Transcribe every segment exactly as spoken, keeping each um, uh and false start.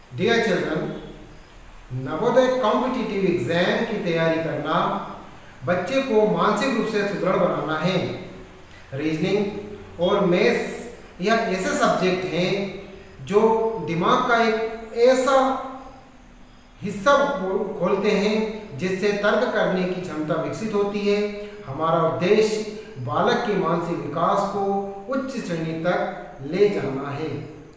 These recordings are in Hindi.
Dear children, Navodaya competitive exam की तैयारी करना बच्चे को मानसिक रूप से सुदृढ़ बनाना है। रीजनिंग और मैथ्स यह ऐसे सब्जेक्ट हैं जो दिमाग का एक ऐसा हिस्सा खोलते हैं जिससे तर्क करने की क्षमता विकसित होती है। हमारा उद्देश्य बालक के मानसिक विकास को उच्च श्रेणी तक ले जाना है।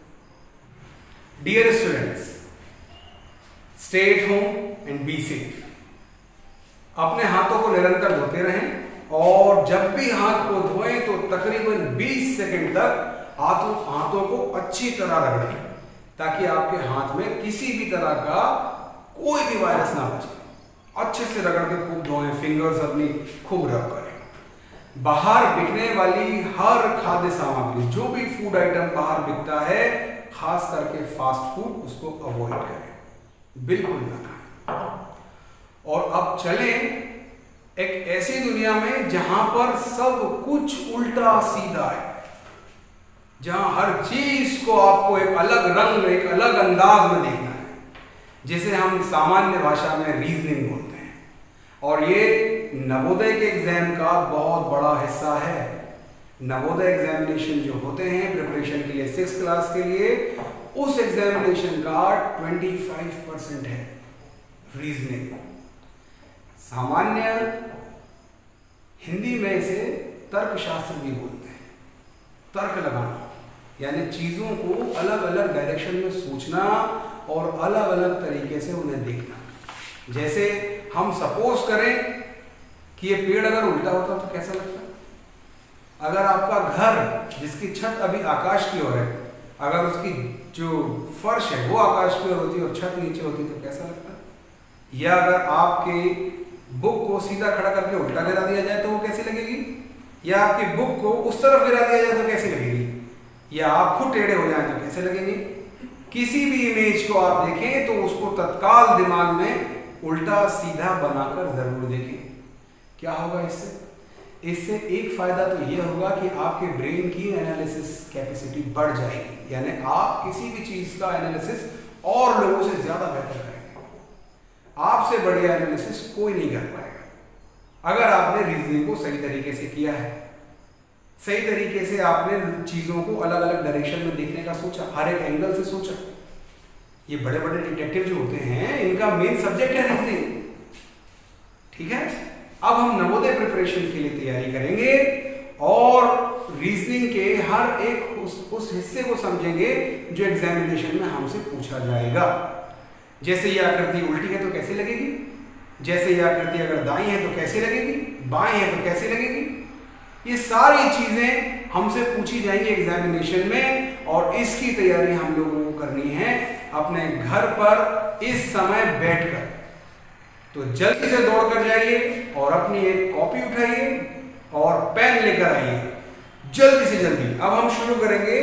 Dear students, stay at home and be safe. अपने हाथों को निरंतर धोते रहें और जब भी हाथ को धोएं तो तकरीबन बीस सेकंड तक हाथों हाथों को अच्छी तरह रगड़ें ताकि आपके हाथ में किसी भी तरह का कोई भी वायरस ना बचे। अच्छे से रगड़ के खूब धोएं, फिंगर्स अपनी खूब रब करें। बाहर बिकने वाली हर खाद्य सामग्री, जो भी फूड आइटम बाहर बिकता है, खास करके फास्ट फूड, उसको अवॉइड करें, बिल्कुल ना खाएं। और अब चलें एक ऐसी दुनिया में जहां पर सब कुछ उल्टा सीधा है, जहां हर चीज को आपको एक अलग रंग, एक अलग अंदाज में देखना है, जिसे हम सामान्य भाषा में रीजनिंग बोलते हैं। और ये नवोदय के एग्जाम का बहुत बड़ा हिस्सा है। नवोदय एग्जामिनेशन जो होते हैं प्रिपरेशन के लिए सिक्स क्लास के लिए, उस एग्जामिनेशन का पच्चीस परसेंट है रीजनिंग। सामान्य हिंदी में इसे तर्कशास्त्र भी बोलते हैं। तर्क लगाना यानी चीजों को अलग अलग डायरेक्शन में सोचना और अलग अलग तरीके से उन्हें देखना। जैसे हम सपोज करें कि ये पेड़ अगर उल्टा होता तो कैसा लगता? अगर आपका घर जिसकी छत अभी आकाश की ओर है, अगर उसकी जो फर्श है वो आकाश की ओर होती और छत नीचे होती तो कैसा लगता? या अगर आपके बुक को सीधा खड़ा करके उल्टा गिरा दिया जाए तो वो कैसी लगेगी? या आपकी बुक को उस तरफ गिरा दिया जाए तो कैसी लगेगी? या आप खुद टेढ़े हो जाए तो कैसे लगेंगे? किसी भी इमेज को आप देखें तो उसको तत्काल दिमाग में उल्टा सीधा बनाकर जरूर देखें। क्या होगा इससे? इससे एक फायदा तो यह होगा कि आपके ब्रेन की एनालिसिस कैपेसिटी बढ़ जाएगी, यानी आप किसी भी चीज का एनालिसिस और लोगों से ज्यादा बेहतर करेंगे। आपसे बढ़िया एनालिसिस कोई नहीं कर पाएगा अगर आपने रीजनिंग को सही तरीके से किया है, सही तरीके से आपने चीजों को अलग अलग डायरेक्शन में देखने का सोचा, हर एक एंगल से सोचा। ये बड़े बड़े डिटेक्टिव जो होते हैं, इनका मेन सब्जेक्ट है रीजनिंग। ठीक है, अब हम नवोदय प्रिपरेशन के लिए तैयारी करेंगे और रीजनिंग के हर एक उस, उस हिस्से को समझेंगे जो एग्जामिनेशन में हमसे पूछा जाएगा। जैसे ये आकृति उल्टी है तो कैसी लगेगी? जैसे ये आकृति अगर दाईं है तो कैसी लगेगी? बाएं है तो कैसी लगेगी? ये सारी चीजें हमसे पूछी जाएंगी एग्जामिनेशन में और इसकी तैयारी हम लोगों को करनी है अपने घर पर इस समय बैठकर। तो जल्दी से दौड़ कर जाइए और अपनी एक कॉपी उठाइए और पेन लेकर आइए, जल्दी से जल्दी। अब हम शुरू करेंगे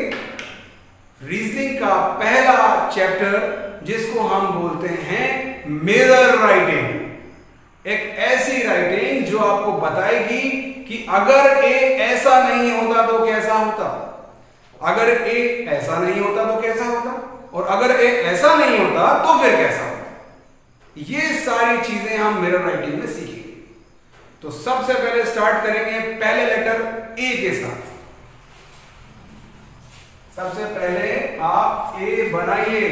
रीजनिंग का पहला चैप्टर जिसको हम बोलते हैं मिरर राइटिंग। एक ऐसी राइटिंग जो आपको बताएगी कि अगर ए ऐसा नहीं होता तो कैसा होता, अगर ए ऐसा नहीं होता तो कैसा होता, और अगर ए ऐसा नहीं होता तो फिर कैसा होता। ये सारी चीजें हम मिरर राइटिंग में सीखेंगे। तो सबसे पहले स्टार्ट करेंगे पहले लेटर ए के साथ। सबसे पहले आप ए बनाइए,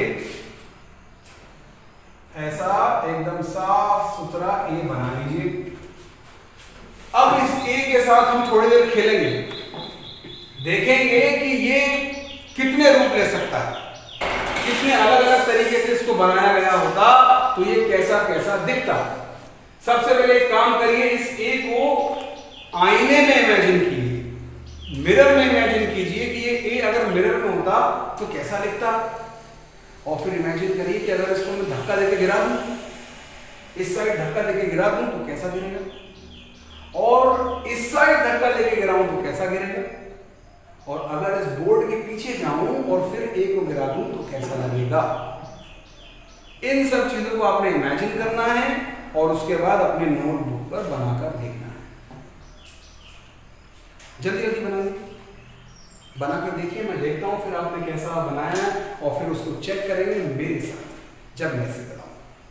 ऐसा एकदम साफ सुथरा ए बना लीजिए। अब इस ए के साथ हम थोड़ी देर खेलेंगे, देखेंगे कि ये कितने रूप ले सकता है, कितने अलग अलग तरीके से इसको बनाया गया होता तो ये कैसा कैसा दिखता। सबसे पहले एक काम करिए, इस ए को आईने में इमेजिन कीजिए, मिरर में इमेजिन कीजिए कि ये ए अगर मिरर में होता तो कैसा दिखता। और फिर इमेजिन करिए कि अगर इसको मैं धक्का देके गिरा दूं, इस साइड धक्का देके गिरा दूं तो कैसा गिरेगा, और इस साइड धक्का देके गिराऊं तो कैसा गिरेगा, और अगर इस बोर्ड के पीछे जाऊं और फिर ए को गिरा दूं तो कैसा लगेगा। इन सब चीजों को आपने इमेजिन करना है और उसके बाद अपने नोटबुक पर बनाकर देखना है। जल्दी जल्दी बनाइए। बना के देखिए, मैं देखता हूँ फिर आपने कैसा बनाया है और फिर उसको चेक करेंगे मेरे साथ जब मैं इसे बनाऊँ।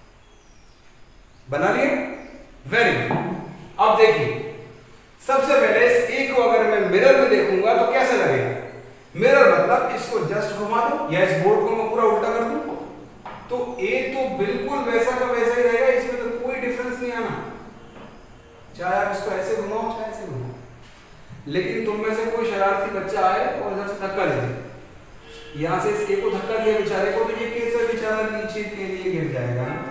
बना लिए? Very good. अब देखिए, सबसे पहले इस ए को अगर मैं मिरर में देखूंगा तो कैसे लगेगा? मिरर मतलब इसको जस्ट घुमा दो या इस बोर्ड को मैं पूरा उल्टा कर दूं तो ए तो बिल्कुल वैसा का वैसा ही रहेगा, इसमें तो कोई डिफरेंस नहीं आना, चाहे आप इसको ऐसे घुमाओ चाहे ऐसे घुमाओ। लेकिन तुम में से कोई शरारती बच्चा आए और इधर से धक्का दे दे, यहां से इस ए को धक्का दिया बेचारे को, तो ये कैसे बेचारा नीचे के लिए गिर जाएगा ना,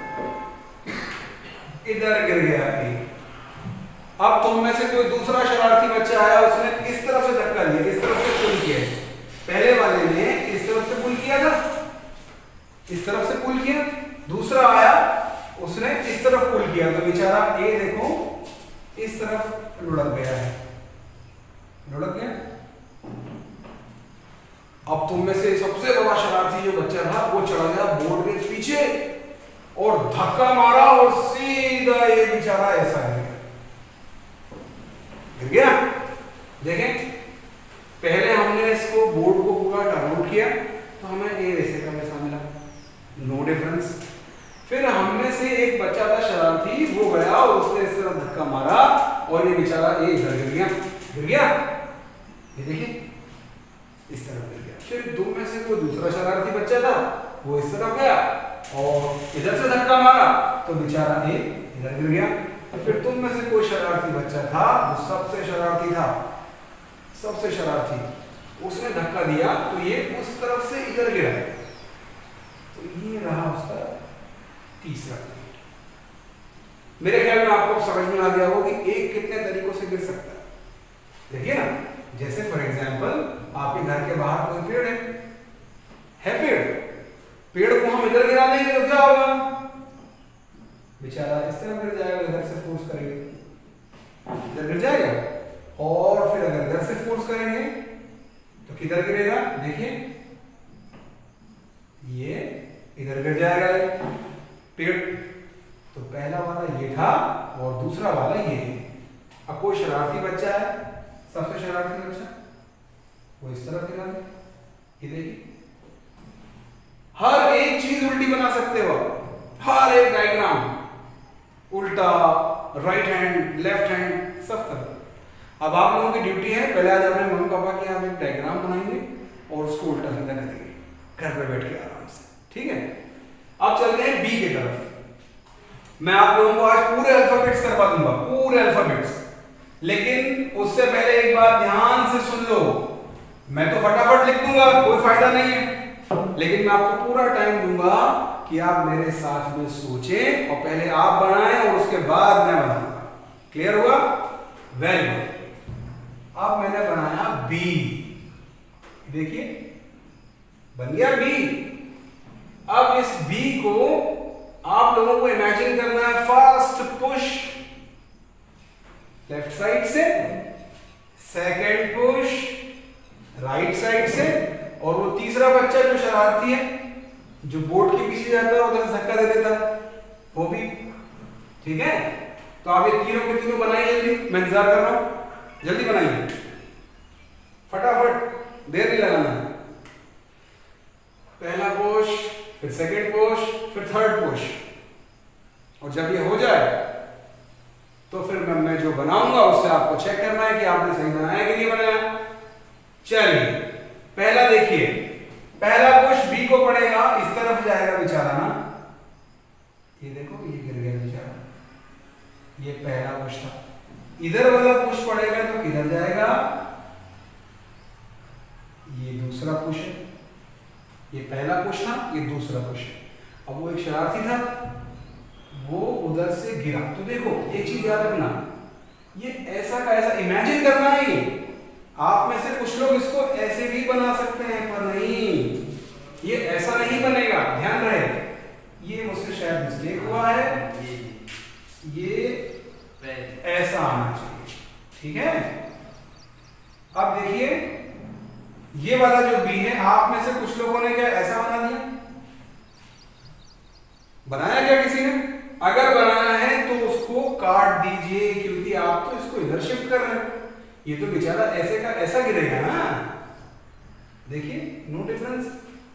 इधर गिर गया ए। अब तुम में से कोई दूसरा शरारती बच्चा आया, उसने इस तरफ से धक्का दिया, इस तरफ से पुल किया, पहले वाले ने इस तरफ से पुल किया था, इस तरफ से पुल किया, दूसरा आया उसने इस तरफ पुल किया, तो बेचारा ए देखो इस तरफ लुढ़क गया है, लुढ़क गया। अब तुम में से सबसे बड़ा शरारती जो बच्चा था वो चढ़ा गया बोर्ड के पीछे और धक्का मारा और सीधा ये बेचारा ऐसा है गिर गया। देखें, पहले हमने इसको बोर्ड को पूरा टर्न आउट किया तो हमें ए वैसे का वैसा मिला, नो डिफरेंस। फिर हमने से एक बच्चा था शरारती, वो गया और उसने इस तरह धक्का मारा और ये बेचारा ए इधर गिर गया, गिर गया, ये देखिए इस तरह गिर गया। फिर दो में से कोई दूसरा शरारती बच्चा था, वो इस तरफ गया और इधर से धक्का मारा तो बेचारा ए इधर गिर गया। फिर तुम में से कोई शरारती बच्चा था, जो सबसे शरारती था, सबसे शरारती, उसने धक्का दिया तो ये उस तरफ से इधर गिरा, तो ये रहा उसका तीसरा। मेरे ख्याल में आपको समझ में आ गया होगा कि एक कितने तरीकों से गिर सकता है। देखिए ना, जैसे फॉर एग्जांपल आपके घर के बाहर कोई पेड़ है, है पेड़, पेड़ को हम इधर गिरा देंगे तो क्या होगा? बेचारा इस तरह गिर जाएगा, इधर से फोर्स करेंगे इधर गिर जाएगा, और फिर अगर इधर से फोर्स करेंगे तो किधर गिरेगा? देखिए ये इधर गिर जाएगा पेड़। तो पहला वाला ये था और दूसरा वाला ये है। अब कोई शरारती बच्चा है, सबसे शरारती बच्चा, वो इस तरफ गिरा दे, ये देखिए, हर एक चीज उल्टी बना सकते हो, हर एक डायग्राम उल्टा, राइट हैंड, लेफ्ट हैंड, सब तरह। अब आप लोगों की ड्यूटी है, पहले आज अपने मम्मी पापा के आप एक डायग्राम बनाएंगे और उसको उल्टा सीधा कर देंगे घर पे बैठ के आराम से, ठीक है। अब चलते हैं बी की तरफ। मैं आप लोगों को आज पूरे अल्फाबेट्स करवा दूंगा, पूरे अल्फाबेट्स, लेकिन उससे पहले एक बात ध्यान से सुन लो। मैं तो फटाफट लिख दूंगा, कोई फायदा नहीं है, लेकिन मैं आपको पूरा टाइम दूंगा कि आप मेरे साथ में सोचें और पहले आप बनाएं और उसके बाद मैं बनाऊंगा। क्लियर हुआ? Very good. अब मैंने बनाया बी, देखिए बन गया बी। अब इस बी को आप लोगों को इमेजिन करना है, फर्स्ट पुश लेफ्ट साइड से, सेकंड पुश राइट साइड से, और वो तीसरा बच्चा जो शरारती है, जो बोर्ड के पीछे जाता है उधर से धक्का दे देता, वो भी, ठीक है। तो आप ये तीनों के तीनों बनाइए जल्दी, मैं इंतजार कर रहा हूं, जल्दी बनाइए फटाफट, देर नहीं लगाना। पहला पुश, फिर सेकंड पुश, फिर थर्ड पुश, और जब ये हो जाए तो फिर मैं, मैं जो बनाऊंगा उससे आपको चेक करना है कि आपने सही बनाया कि नहीं बनाया। चलिए पहला देखिए, पहला पुश बी को पड़ेगा, इस तरफ जाएगा बेचारा ना, ये देखो ये गिर गया बेचारा, ये पहला पुश था। इधर वाला पुश पड़ेगा तो किधर जाएगा? ये दूसरा पुश है, ये पहला पुश था, ये दूसरा पुश है। अब वो एक शरारती था, वो उधर से गिरा, तो देखो एक चीज याद रखना, ये ऐसा का ऐसा इमेजिन करना है। ये आप में से कुछ लोग इसको ऐसे भी बना सकते हैं, पर नहीं, ये ऐसा नहीं बनेगा, ध्यान रहे। ये मुझसे शायद मिस्टेक हुआ है, ये ऐसा आना चाहिए, ठीक है। अब देखिए ये वाला जो बी है, आप में से कुछ लोगों ने क्या ऐसा बना दिया? बनाया क्या किसी ने? अगर बनाया है तो उसको काट दीजिए, क्योंकि आप तो इसको इधर शिफ्ट कर रहे हैं। ये तो बेचारा ऐसे का ऐसा गिरेगा ना, देखिए no difference.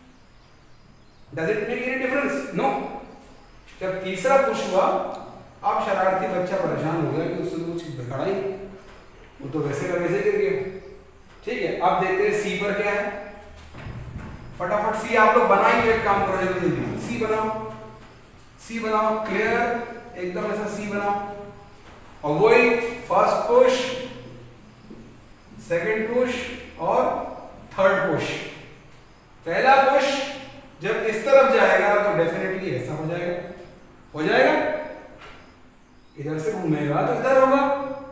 Does it make any difference? No. जब तीसरा पुश हुआ, अब शरारती बच्चा परेशान हो गया कि उसने कुछ बिगाड़ा ही, वो तो वैसे का वैसे गिर गया। ठीक है, अब देखते हैं सी पर क्या है। फटाफट सी आप लोग बनाइए, एक काम करो जल्दी, सी बनाओ, सी बनाओ, क्लियर एकदम ऐसा सी बनाओ। और वही फर्स्ट पुश, सेकंड पुश और थर्ड पुश। पहला पुश जब इस तरफ जाएगा तो डेफिनेटली ऐसा हो जाएगा, हो जाएगा। इधर से घूमेगा तो इधर होगा,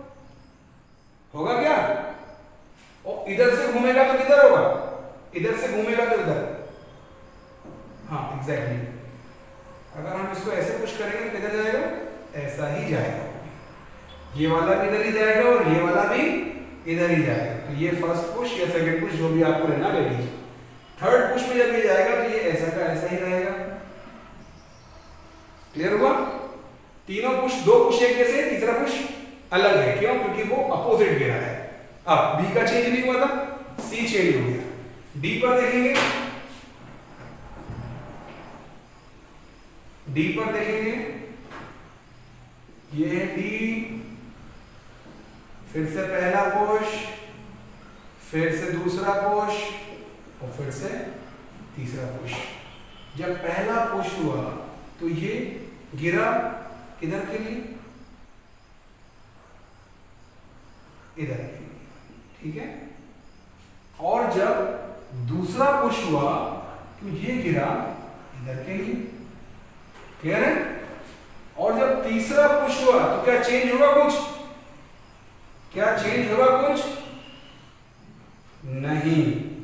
होगा क्या? और इधर से घूमेगा तो किधर होगा? इधर से घूमेगा तो इधर। हाँ एग्जैक्टली। अगर हम इसको ऐसे पुश करेंगे तो किधर जाएगा? ऐसा ही जाएगा। ये वाला भी इधर ही जाएगा और ये वाला भी इधर ही जाएगा। तो ये फर्स्ट पुश या सेकंड पुश जो भी आपको लेना ले लीजिए। थर्ड पुश में जब ये जाएगा तो ये ऐसा का ऐसा ही रहेगा। क्लियर हुआ? तीनों पुश, दो पुश एक जैसे, तीसरा पुश अलग है। क्यों? क्योंकि वो अपोजिट गिरा है। अब बी का चेंज नहीं हुआ था, सी चेंज हो गया। डी पर देखेंगे, डी पर देखेंगे, ये है डी, फिर से पहला पुश, फिर से दूसरा पुश और फिर से तीसरा पुश। जब पहला पुश हुआ तो ये गिरा किधर के लिए? इधर के लिए। ठीक है, और जब दूसरा पुश हुआ तो ये गिरा इधर के लिए। क्लियर है? और जब तीसरा पुश हुआ तो क्या चेंज होगा कुछ? क्या चेंज होगा कुछ? नहीं।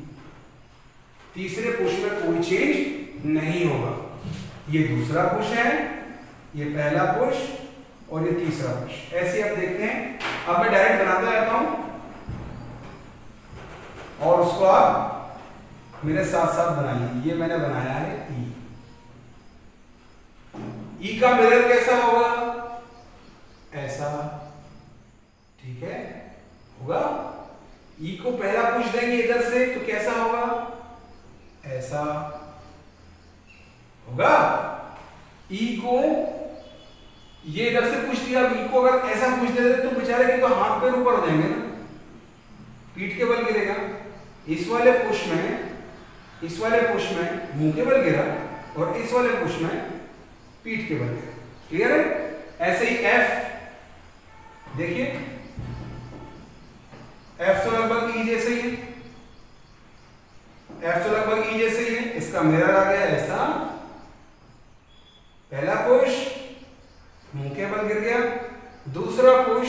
तीसरे पुश में कोई चेंज नहीं होगा। ये दूसरा पुश है, ये पहला पुश और ये तीसरा पुश। ऐसे आप देखते हैं। अब मैं डायरेक्ट बनाता रहता हूं और उसको आप मेरे साथ साथ बनाइए। ये मैंने बनाया है ई। ई का मिरर कैसा होगा? ऐसा। ठीक है, होगा। ई को पहला पुश देंगे इधर से तो कैसा होगा? ऐसा होगा। ई को ये इधर से पुश दिया, ई को अगर ऐसा पुश दे दे तो बेचारे के तो हाथ पैर ऊपर हो जाएंगे ना, पीठ के बल गिरेगा। इस वाले पुश में, इस वाले पुश में मुंह के बल गिरा और इस वाले पुश में पीठ के बल गिरा। क्लियर है? ऐसे ही एफ देखिए, एफ तो लगभग ई जैसे ही है, एफ तो लगभग ई जैसे ही है। इसका मिरर आ गया ऐसा, पहला पुश मुंह के बल गिर गया, दूसरा पुश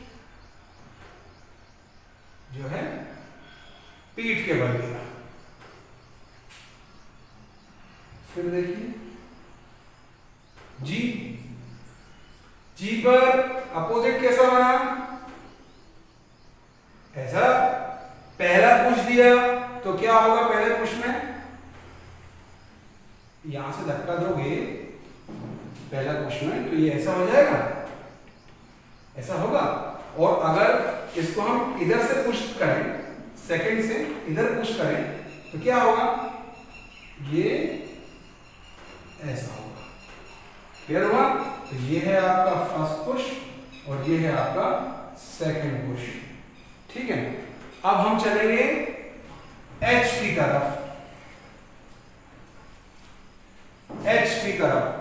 जो है पीठ के बल गिरा। फिर देखिए जी, जी पर अपोजिट कैसा बना? ऐसा। पहला पुश दिया तो क्या होगा? पहले पुश में यहां से धक्का दोगे पहला पुश में तो ये ऐसा हो जाएगा, ऐसा होगा। और अगर इसको हम इधर से पुश करें, सेकंड से इधर पुश करें तो क्या होगा? ये ऐसा होगा। क्लियर हुआ? तो ये है आपका फर्स्ट पुश और ये है आपका सेकंड पुश। ठीक है, अब हम चलेंगे एच की तरफ। एच की तरफ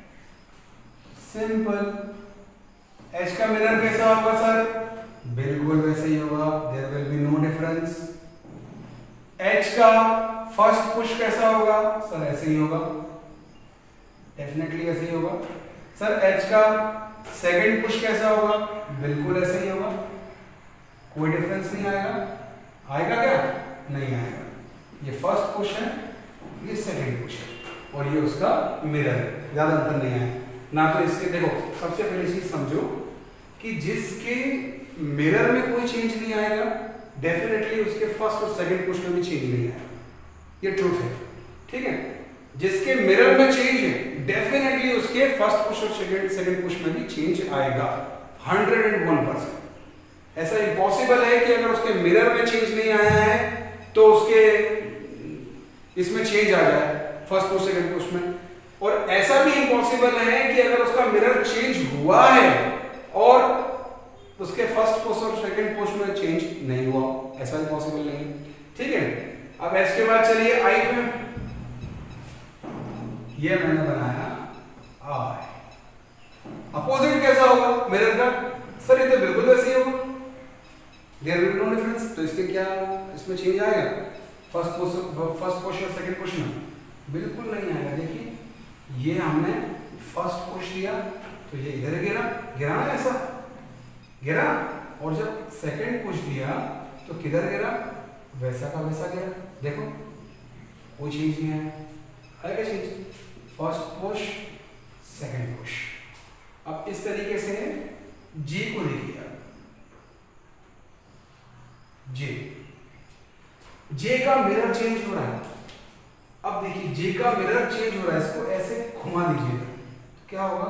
सिंपल। एच का मिरर कैसा होगा सर? बिल्कुल वैसे ही होगा, there will be no difference. H का फर्स्ट पुश कैसा होगा? सर ऐसे ही होगा, डेफिनेटली ऐसे ही होगा। सर एच का सेकंड पुश कैसा होगा? बिल्कुल ऐसे ही होगा, कोई डिफरेंस नहीं आएगा। आएगा क्या? नहीं आएगा। ये फर्स्ट पुश है, ये सेकंड पुश है और ये उसका मिरर है, ज्यादा अंतर नहीं आएगा ना। तो इसके देखो, सबसे पहली चीज समझो कि जिसके मिरर में कोई चेंज नहीं आएगा, डेफिनेटली उसके फर्स्ट और सेकंड पुश में भी चेंज नहीं आएगा। ये ट्रूथ है। ठीक है, जिसके मिरर में चेंज है डेफिनेटली उसके फर्स्ट पुश और सेकंड सेकंड पुश में भी चेंज आएगा, हंड्रेड एंड वन परसेंट। ऐसा इम्पॉसिबल है कि अगर उसके मिरर में चेंज नहीं आया है तो उसके इसमें चेंज आ जाए फर्स्ट पोस्ट सेकंड पोस्ट में। और ऐसा भी इम्पॉसिबल है कि अगर उसका मिरर चेंज हुआ है और उसके फर्स्ट पोस्ट और सेकंड पोस्ट में चेंज नहीं हुआ, ऐसा भी पॉसिबल नहीं है। ठीक है, अब इसके बाद चलिए आई पे, ये मैंने बनाया आई। अपोजिट कैसा होगा मिरर का? सर ये तो बिल्कुल वैसे ही होगा, there will be no difference. तो इसके क्या इसमें चेंज आएगा फर्स्ट पोस्ट फर्स्ट पोस्ट और सेकंड पोस्ट में? बिल्कुल नहीं आएगा। देखिए ये हमने फर्स्ट पोस्ट दिया तो ये इधर गिरा, गिरा ना, ऐसा गिरा, और जब सेकंड पोस्ट दिया तो किधर गिरा? वैसा का वैसा गिरा। देखो कोई चेंज नहीं आया, आएगा change first post second post. अब इस तरीके से जी को देखिए, जे जे का मिरर चेंज हो रहा है। अब देखिए जे का मिरर चेंज हो रहा है, इसको ऐसे घुमा दीजिएगा तो क्या होगा?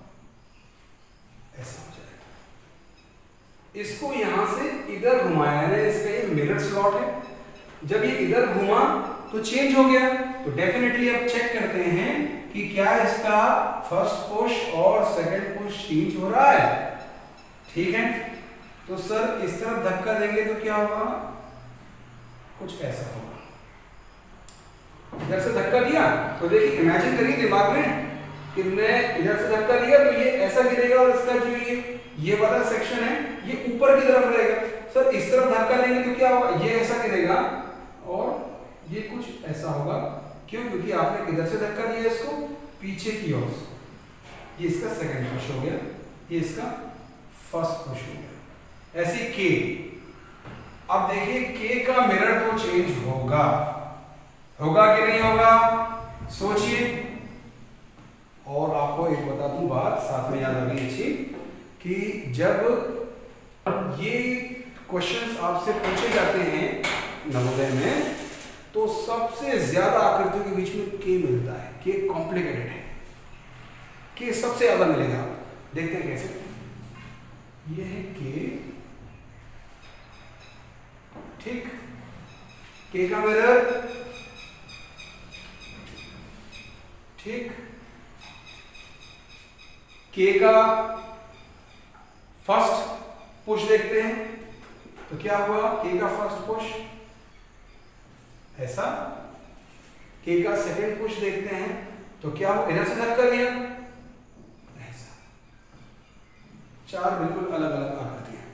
ऐसा हो जाएगा। इसको यहां से इधर घुमाया है, इसका ये मिरर स्लॉट है, जब ये इधर घुमा तो चेंज हो गया। तो डेफिनेटली अब चेक करते हैं कि क्या इसका फर्स्ट पोस्ट और सेकंड पोस्ट चेंज हो रहा है। ठीक है, तो सर इस तरफ धक्का देंगे तो क्या होगा? कुछ ऐसा होगा। इधर से धक्का दिया तो देखिए, इमेजिन करिए दिमाग में कि मैं इधर से धक्का दिया तो ये ऐसा गिरेगा और इसका जो ये ये वाला सेक्शन है ये ऊपर की तरफ रहेगा। सर इस तरफ धक्का देंगे तो क्या होगा? ये ऐसा गिरेगा और ये कुछ ऐसा होगा। क्यों? क्योंकि आपने किधर से धक्का दिया? इसको पीछे की ओर से। ये इसका सेकंड पुश हो गया, ये इसका फर्स्ट पुश हो गया। ऐसे के, अब देखिए के का मिरर तो चेंज होगा, होगा कि नहीं होगा? सोचिए। और आपको एक बता दूं बात, साथ में याद रखनी चाहिए कि जब ये क्वेश्चंस आपसे पूछे जाते हैं नवोदय में तो सबसे ज्यादा आकृतियों के बीच में के मिलता है। के कॉम्प्लिकेटेड है, के सबसे ज्यादा मिलेगा। देखते हैं कैसे। ये है के, ठीक, के का मिरर, ठीक, के का फर्स्ट पुश देखते हैं तो क्या हुआ? के का फर्स्ट पुश ऐसा, के का सेकंड पुश देखते हैं तो क्या हुआ? इधर से धक्का दिया ऐसा। चार बिल्कुल अलग अलग आकृतियां।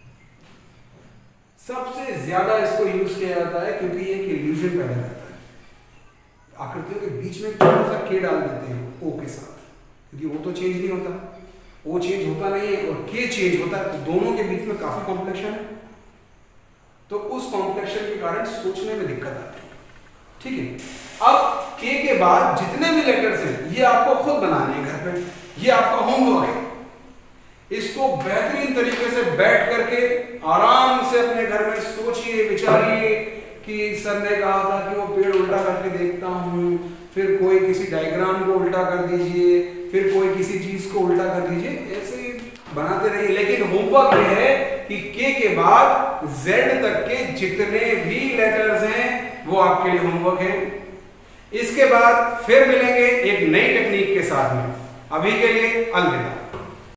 सबसे ज्यादा इसको यूज किया जाता है क्योंकि ये एक इल्यूजन पैदा करता है। आकृतियों के बीच में छोटा सा के डाल देते हैं ओ के साथ, क्योंकि वो तो चेंज नहीं होता, वो चेंज होता नहीं है और के चेंज होता है, तो दोनों के बीच में काफी कॉम्प्लेक्शन है। तो उस कॉम्प्लेक्शन के कारण सोचने में दिक्कत आती है। ठीक है, अब के के बाद जितने भी लेटर्स हैं ये आपको खुद बनाने हैं घर पे, ये आपका होमवर्क है। इसको बेहतरीन तरीके से बैठ करके आराम से अपने घर में सोचिए, विचारिए कि सर ने कहा था कि वो पेड़ उल्टा करके देखता हूँ, फिर कोई किसी डायग्राम को उल्टा कर दीजिए, फिर कोई किसी चीज को उल्टा कर दीजिए, ऐसे बनाते रहिए। लेकिन होमवर्क ये है कि के के बाद जेड तक के जितने भी लेटर्स हैं वो आपके लिए होमवर्क है। इसके बाद फिर मिलेंगे एक नई टेक्निक के साथ में। अभी के लिए अलविदा।